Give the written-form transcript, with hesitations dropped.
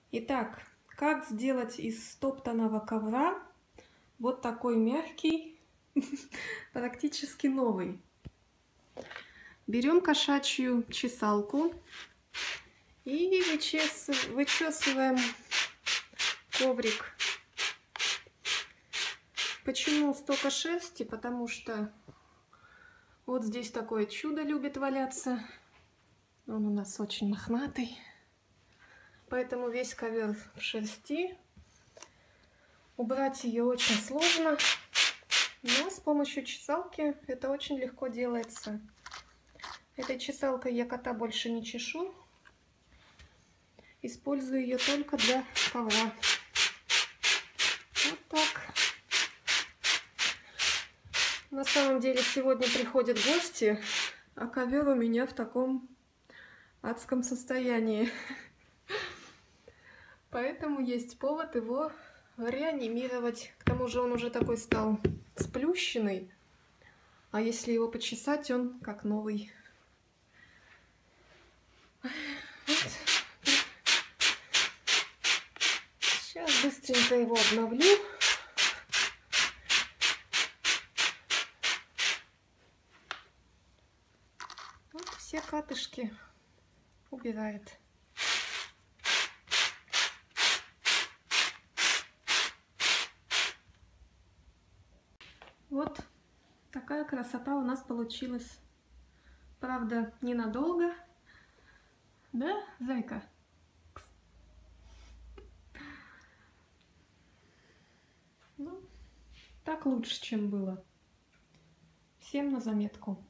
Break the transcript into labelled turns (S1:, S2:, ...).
S1: Итак, как сделать из стоптанного ковра вот такой мягкий, практически новый? Берем кошачью чесалку и вычесываем коврик. Почему столько шерсти? Потому что вот здесь такое чудо любит валяться. Он у нас очень мохнатый. Поэтому весь ковер в шерсти. Убрать ее очень сложно, но с помощью чесалки это очень легко делается. Этой чесалкой я кота больше не чешу. Использую ее только для ковра. Вот так. На самом деле сегодня приходят гости, а ковер у меня в таком адском состоянии. Поэтому есть повод его реанимировать. К тому же он уже такой стал сплющенный. А если его почесать, он как новый. Вот. Сейчас быстренько его обновлю. Вот все катышки убирает. Вот такая красота у нас получилась. Правда, ненадолго. Да, зайка? Ну, так лучше, чем было. Всем на заметку.